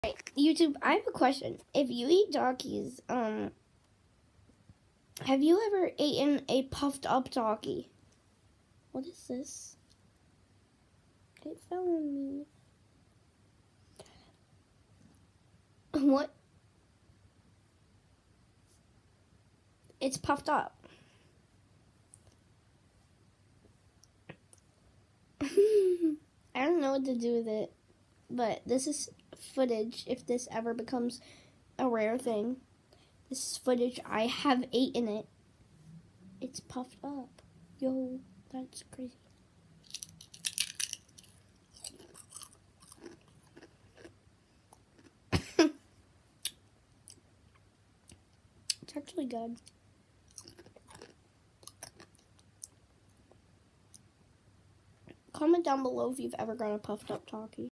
Right, YouTube, I have a question. If you eat Takis, have you ever eaten a puffed up Taki? What is this? It fell on me. What? It's puffed up. I don't know what to do with it, but this is footage if this ever becomes a rare thing. This is footage. I have eaten it. It's puffed up. Yo, that's crazy. It's actually good. Comment down below if you've ever gotten a puffed up Taki.